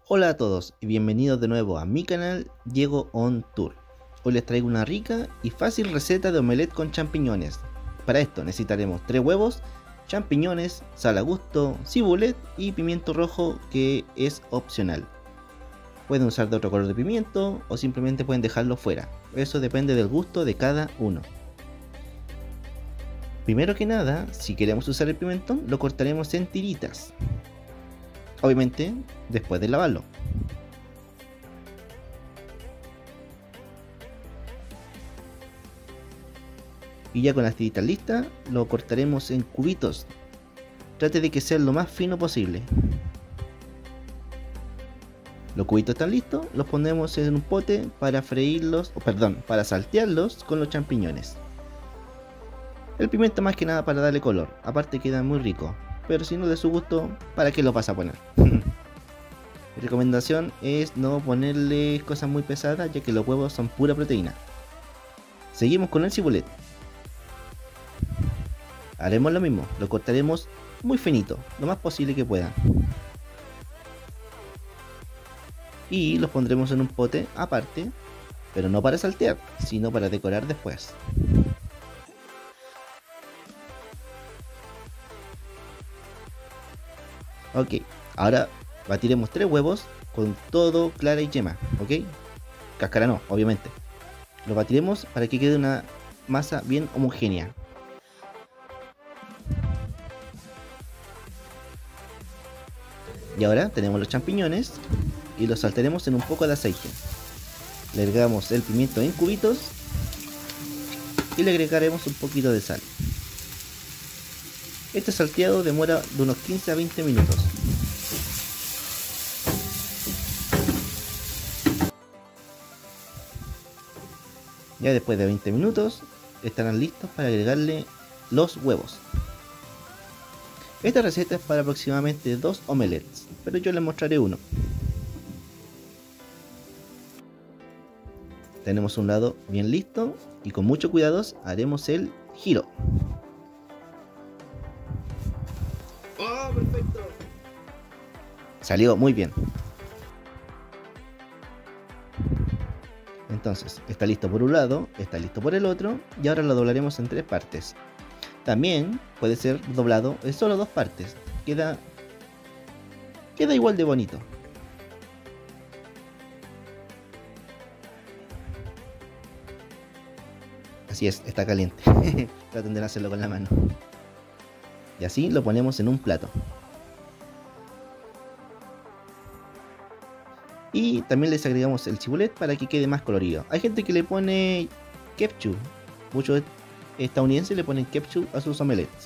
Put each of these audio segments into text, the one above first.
Hola a todos y bienvenidos de nuevo a mi canal Diego On Tour. Hoy les traigo una rica y fácil receta de omelette con champiñones. Para esto necesitaremos 3 huevos, champiñones, sal a gusto, cibulet y pimiento rojo, que es opcional. Pueden usar de otro color de pimiento o simplemente pueden dejarlo fuera. Eso depende del gusto de cada uno. Primero que nada, si queremos usar el pimentón, lo cortaremos en tiritas. Obviamente, después de lavarlo. Y ya con las tiritas listas, lo cortaremos en cubitos. Trate de que sea lo más fino posible. Los cubitos están listos, los ponemos en un pote para freírlos, para saltearlos con los champiñones. El pimiento más que nada para darle color, aparte queda muy rico, pero si no de su gusto, ¿para qué lo vas a poner? Mi recomendación es no ponerle cosas muy pesadas, ya que los huevos son pura proteína. Seguimos con el cibulet. Haremos lo mismo, lo cortaremos muy finito, lo más posible que puedan. Y los pondremos en un pote aparte, pero no para saltear, sino para decorar después. Ok, ahora batiremos 3 huevos con todo clara y yema, ok. Cáscara no, obviamente. Lo batiremos para que quede una masa bien homogénea. Y ahora tenemos los champiñones y los saltaremos en un poco de aceite. Le agregamos el pimiento en cubitos y le agregaremos un poquito de sal. Este salteado demora de unos 15 a 20 minutos. Ya después de 20 minutos estarán listos para agregarle los huevos. Esta receta es para aproximadamente 2 omelettes, pero yo les mostraré uno. Tenemos un lado bien listo y con mucho cuidado haremos el giro. ¡Oh, perfecto! Salió muy bien. Entonces, está listo por un lado, está listo por el otro, y ahora lo doblaremos en 3 partes. También puede ser doblado en solo 2 partes. Queda igual de bonito. Así es, está caliente. Traten de no hacerlo con la mano. Y así lo ponemos en un plato. Y también les agregamos el cibulet para que quede más colorido. Hay gente que le pone ketchup. Muchos estadounidenses le ponen ketchup a sus omelettes.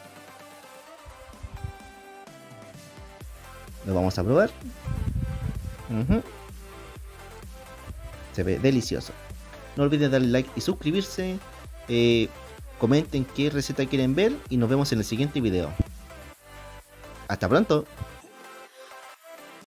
Lo vamos a probar. Se ve delicioso. No olviden darle like y suscribirse. Comenten qué receta quieren ver y nos vemos en el siguiente video. Hasta pronto.